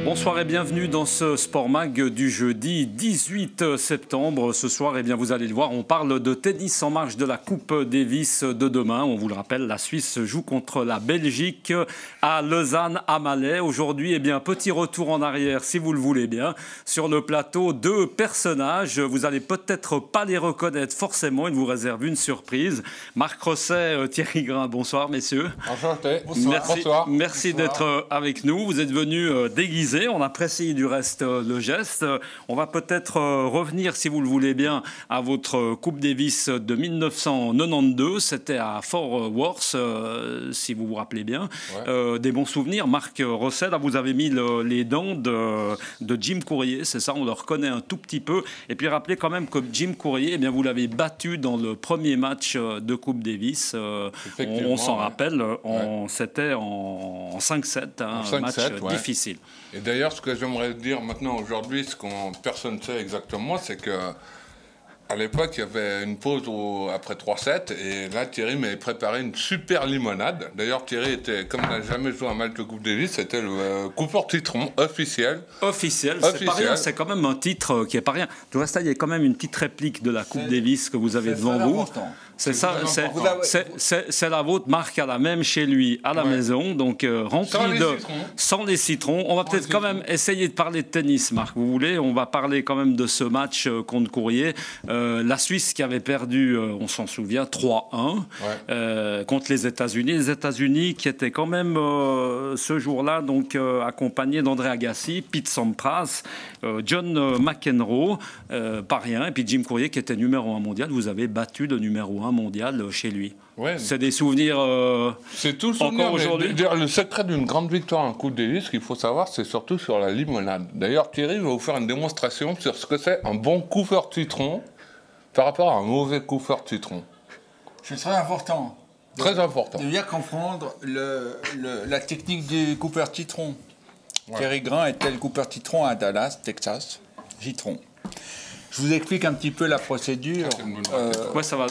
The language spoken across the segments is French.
Bonsoir et bienvenue dans ce Sport Mag du jeudi 18 septembre. Ce soir, eh bien, vous allez le voir, on parle de tennis en marge de la Coupe Davis de demain. On vous le rappelle, la Suisse joue contre la Belgique à Lausanne, à Malais. Aujourd'hui, eh bien, petit retour en arrière, si vous le voulez bien. Sur le plateau, deux personnages. Vous n'allez peut-être pas les reconnaître forcément. Il vous réserve une surprise. Marc Rosset, Thierry Grain, bonsoir messieurs. Enchanté. Bonsoir. Merci d'être avec nous. Vous êtes venus déguisés. On apprécie du reste le geste. On va peut-être revenir, si vous le voulez bien, à votre Coupe Davis de 1992. C'était à Fort Worth, si vous vous rappelez bien. Ouais. Des bons souvenirs. Marc Rosset, là, vous avez mis les dents de Jim Courier, c'est ça, on le reconnaît un tout petit peu. Et puis rappelez quand même que Jim Courier, eh bien, vous l'avez battu dans le premier match de Coupe Davis. On s'en rappelle, c'était en 5-7, un match difficile. Et d'ailleurs, ce que j'aimerais dire maintenant, aujourd'hui, ce que personne ne sait exactement, c'est que à l'époque, il y avait une pause après 3-7, et là, Thierry m'avait préparé une super limonade. D'ailleurs, Thierry était, comme il n'a jamais joué un match de Coupe Davis, c'était le Cooper Citron officiel. Officiel, c'est pas rien, c'est quand même un titre qui est pas rien. Du reste, il y a quand même une petite réplique de la Coupe Davis que vous avez devant vous. C'est ça, c'est la vôtre. Marc a la même chez lui à la maison, donc remplie sans les citrons. On va peut-être quand même essayer de parler de tennis, Marc. Vous voulez? On va parler quand même de ce match contre Courier. La Suisse qui avait perdu, on s'en souvient, 3-1 contre les États-Unis. Les États-Unis qui étaient quand même ce jour-là donc accompagnés d'André Agassi, Pete Sampras, John McEnroe, pas rien, et puis Jim Courier qui était numéro 1 mondial. Vous avez battu le numéro 1 mondial chez lui. Ouais. C'est des souvenirs c'est tout souvenir, encore aujourd'hui. Le secret d'une grande victoire en Coupe Davis, ce qu'il faut savoir, c'est surtout sur la limonade. D'ailleurs, Thierry va vous faire une démonstration sur ce que c'est un bon Cooper Citron par rapport à un mauvais Cooper Citron. C'est très important. Très important. De bien comprendre la technique du Cooper Citron. Thierry Grain était le Cooper Citron à Dallas, Texas. Citron. Je vous explique un petit peu la procédure. Ça va.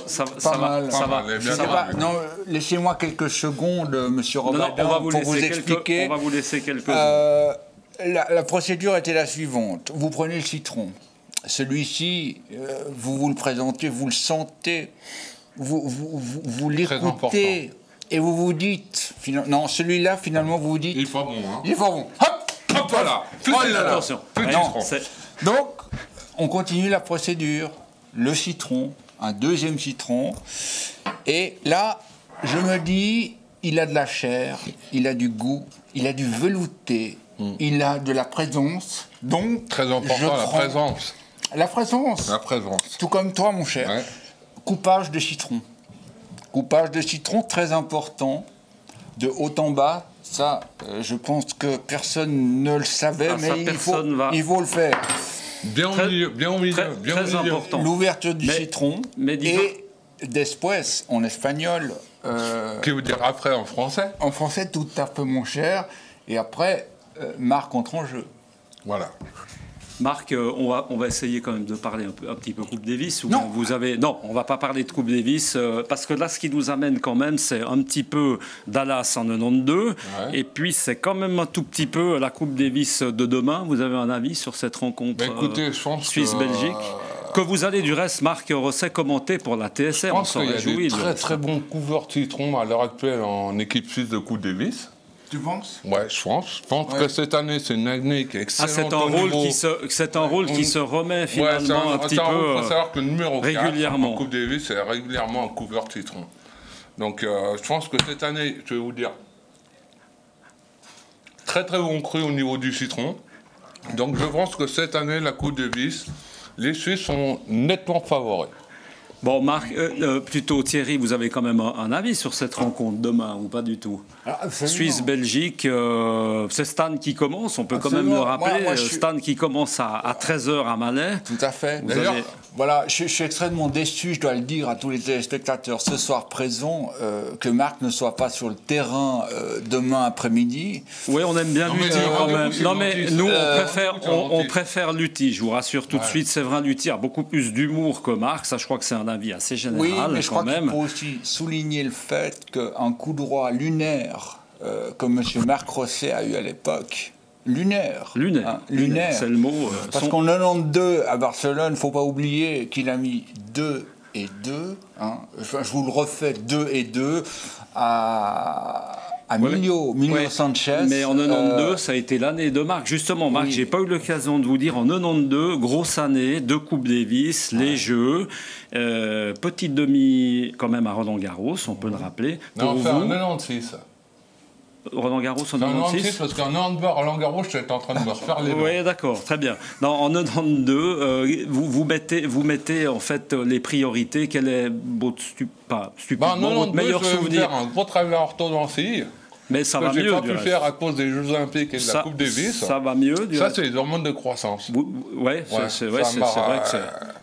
Non, laissez-moi quelques secondes, Monsieur Robadin, pour vous expliquer. On va vous laisser quelques. La procédure était la suivante. Vous prenez le citron. Celui-ci, vous le présentez, vous le sentez, vous l'écoutez, et vous vous dites. Non, celui-là, finalement, vous vous dites. Il est pas bon, hein. Il est pas bon. Hop, voilà. Attention. Donc. On continue la procédure. Le citron, un deuxième citron. Et là, je me dis, il a de la chair, il a du goût, il a du velouté, il a de la présence. Donc, très important, la présence. La présence. La présence. Tout comme toi, mon cher. Ouais. Coupage de citron. Coupage de citron, très important, de haut en bas. Ça, je pense que personne ne le savait, mais il faut le faire. Bien au milieu, très important. L'ouverture du citron et después en espagnol. Qui veut dire après en français? En français, tout à fait, mon cher. Et après, Marc entre en jeu. Voilà. Marc, on va essayer quand même de parler un petit peu Coupe Davis. Non, on va pas parler de Coupe Davis parce que là, ce qui nous amène quand même, c'est un petit peu Dallas en 92, et puis c'est quand même un tout petit peu la Coupe Davis de demain. Vous avez un avis sur cette rencontre Suisse-Belgique que vous allez du reste, Marc Rosset, commenter pour la TSR. Je pense qu'il y a des très bons couverts Citron à l'heure actuelle en équipe suisse de Coupe Davis. Tu penses? Ouais, je pense que cette année, c'est une année qui est excellente. C'est un rôle qui se remet finalement un petit peu il faut savoir que le numéro 4 régulièrement. en Coupe Davis, c'est régulièrement un couvert citron. Donc, je pense que cette année, je vais vous dire, très très bon cru au niveau du citron. Donc, je pense que cette année, la Coupe Davis, les Suisses sont nettement favoris. Bon, Marc, plutôt Thierry, vous avez quand même un avis sur cette rencontre demain, ou pas du tout? Suisse-Belgique, c'est Stan qui commence, on peut quand même le rappeler. Stan qui commence à 13h à Malais. Tout à fait. D'ailleurs, voilà, je suis extrêmement déçu, je dois le dire à tous les téléspectateurs ce soir présents, que Marc ne soit pas sur le terrain demain après-midi. Oui, on aime bien Lutti quand même. Non, mais nous, on préfère Lutti, je vous rassure tout de suite. Séverin Lutti a beaucoup plus d'humour que Marc, ça je crois que c'est un avis assez général. Oui, mais je crois qu'il faut aussi souligner le fait qu'un coup droit lunaire, comme M. Marc Rosset a eu à l'époque, lunaire. Lunaire. Hein, lunaire. C'est le mot. Parce qu'en 92, à Barcelone, il ne faut pas oublier qu'il a mis 2 et 2. Hein. Enfin, je vous le refais, 2 et 2 à Milio Sanchez. Mais en 92, ça a été l'année de Marc. Justement, Marc, j'ai pas eu l'occasion de vous dire, en 92, grosse année, 2 Coupes Davis, les Jeux, petite demi quand même à Roland-Garros, on peut le rappeler. Non, enfin en 96. Roland-Garros en 96 parce qu'en 92, Roland-Garros, j'étais en train de me refaire les dents. Oui, d'accord, très bien. Non, en 92, vous mettez en fait les priorités. Quel est votre, votre meilleur souvenir? Un gros travail en orthodontie. Mais ça va mieux. J'ai pas pu faire à cause des Jeux Olympiques et de la Coupe Davis. Ça va mieux. Ça, c'est les hormones de croissance. C'est vrai que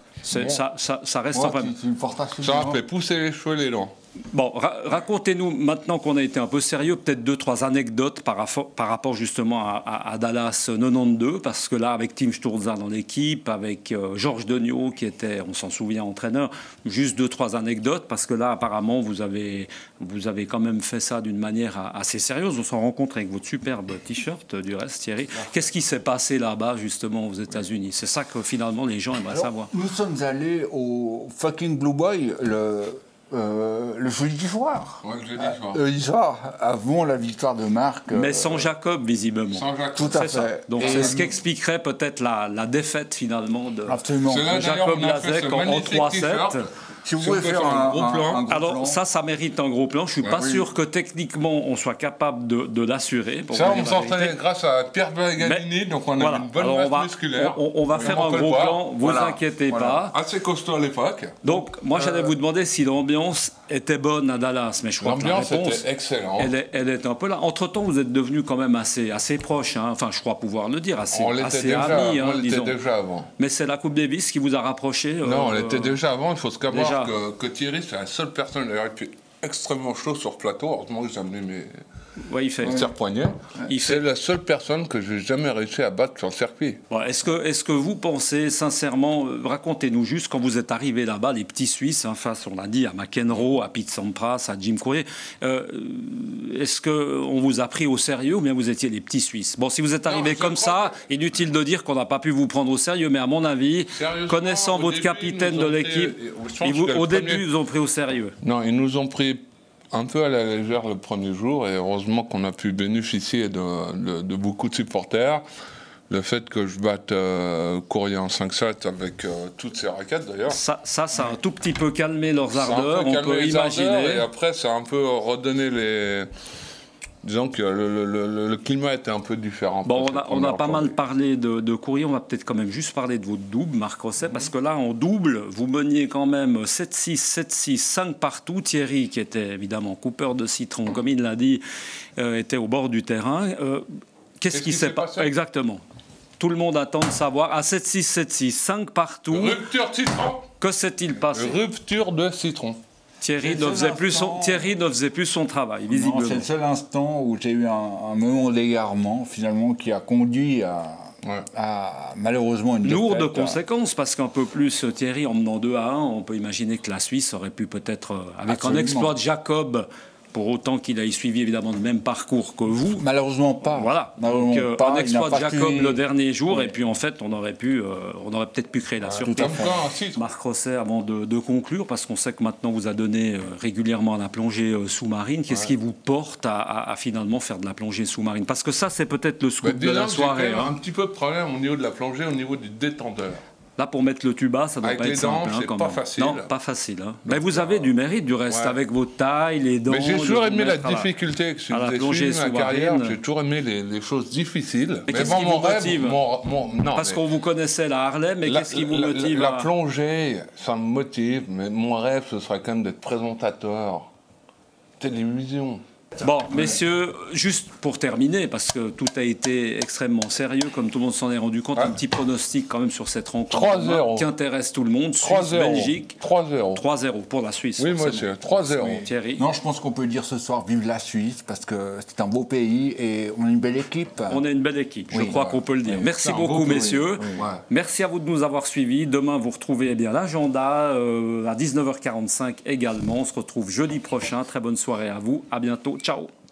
ça reste enfin. Ça fait pousser les cheveux et les dents. Bon, racontez-nous, maintenant qu'on a été un peu sérieux, peut-être 2-3 anecdotes par rapport justement à Dallas 92, parce que là, avec Tim Sturza dans l'équipe, avec Georges Degnaud, qui était, on s'en souvient, entraîneur, juste 2-3 anecdotes, parce que là, apparemment, vous avez quand même fait ça d'une manière assez sérieuse. On s'en rencontre avec votre superbe t-shirt, du reste, Thierry. Qu'est-ce qui s'est passé là-bas, justement, aux États-Unis? C'est ça que, finalement, les gens aimeraient savoir. Nous sommes allés au fucking Blue Boy, le jeudi soir. Oui, le jeudi soir. Le jeudi soir, avant la victoire de Marc. Mais sans Jacob, visiblement. Sans Jacob. Tout à fait. Donc c'est ce qui expliquerait peut-être la défaite, finalement, de Jacob Lazek en 3-7. Si vous pouvez faire un gros plan. Alors ça mérite un gros plan. Je ne suis pas sûr que techniquement on soit capable de l'assurer. Ça, on s'entraîne grâce à Pierre Berganini, donc on a une bonne masse musculaire. On va faire un gros plan, vous inquiétez pas. Assez costaud à l'époque. Donc moi j'allais vous demander si l'ambiance était bonne à Dallas, mais je crois que la réponse, l'ambiance était excellente. Elle est un peu là. Entre-temps, vous êtes devenus quand même assez proches, hein. Enfin je crois pouvoir le dire, assez amis. On l'était déjà avant. Mais c'est la Coupe Davis qui vous a rapprochés. Non, on l'était déjà avant, il faut se savoir que Thierry, c'est la seule personne qui a été extrêmement chaud sur le plateau. Heureusement que j'ai amené mes serre-poignets. C'est la seule personne que j'ai jamais réussi à battre sur le circuit. Bon, est-ce que vous pensez sincèrement, racontez-nous juste quand vous êtes arrivé là-bas, les petits Suisses, hein, face, on l'a dit, à McEnroe, à Pete Sampras, à Jim Courier, est-ce qu'on vous a pris au sérieux ou bien vous étiez les petits Suisses? Bon, si vous êtes arrivé comme ça, inutile de dire qu'on n'a pas pu vous prendre au sérieux, mais à mon avis, connaissant votre capitaine de l'équipe, au début, ils vous ont pris au sérieux. Non, ils nous ont pris un peu à la légère le premier jour, et heureusement qu'on a pu bénéficier de beaucoup de supporters. Le fait que je batte Courier en 5-7 avec toutes ces raquettes d'ailleurs. Ça a un tout petit peu calmé leurs ardeurs, on peut imaginer. Et après, ça a un peu redonné les... Disons que le climat était un peu différent. Bon, on a pas mal parlé de Courier, on va peut-être quand même juste parler de votre double, Marc Rosset, parce que là, en double, vous meniez quand même 7-6, 7-6, 5 partout. Thierry, qui était évidemment coupeur de citron, comme il l'a dit, était au bord du terrain. Qu'est-ce qui s'est passé? Exactement. Tout le monde attend de savoir. À 7-6, 7-6, 5 partout. Rupture de citron. Que s'est-il passé? Rupture de citron. Thierry ne faisait plus son travail, visiblement. C'est le seul instant où j'ai eu un moment d'égarement, finalement, qui a conduit à malheureusement une lourde de conséquences, parce qu'un peu plus, Thierry, en menant 2-1, on peut imaginer que la Suisse aurait pu peut-être, avec un exploit de Jacob, pour autant qu'il ait suivi évidemment le même parcours que vous. Malheureusement pas. Voilà. Malheureusement donc un exploit de Jacob le dernier jour, et puis en fait on aurait peut-être pu créer la surprise. Marc Rosset, avant de conclure, parce qu'on sait que maintenant vous a donné régulièrement à la plongée sous-marine, qu'est-ce qui vous porte à finalement faire de la plongée sous-marine? Parce que ça c'est peut-être le scoop de la soirée. J'ai un petit peu de problème au niveau de la plongée, au niveau du détendeur. Là, pour mettre le tuba, ça doit pas être simple. C'est pas facile. Non, pas facile. Hein. Mais vous avez du mérite, du reste, avec vos tailles, les dents. Mais j'ai toujours aimé la difficulté que j'ai ma carrière. J'ai toujours aimé les choses difficiles. Mais qu'est-ce qui vous motive? Parce qu'on vous connaissait la Harley, mais qu'est-ce qui vous motive? La plongée, ça me motive, mais mon rêve, ce serait quand même d'être présentateur. Télévision. Bon, messieurs, juste pour terminer, parce que tout a été extrêmement sérieux, comme tout le monde s'en est rendu compte, un petit pronostic quand même sur cette rencontre 3-0 qui intéresse tout le monde. Suisse, Belgique. 3-0. 3-0 pour la Suisse. Oui, monsieur, 3-0. Thierry. Non, je pense qu'on peut dire ce soir, vive la Suisse, parce que c'est un beau pays et on a une belle équipe. On a une belle équipe, je crois qu'on peut le dire. Merci beaucoup, messieurs. Merci à vous de nous avoir suivis. Demain, vous retrouvez l'agenda à 19h45 également. On se retrouve jeudi prochain. Très bonne soirée à vous. À bientôt. Ciao.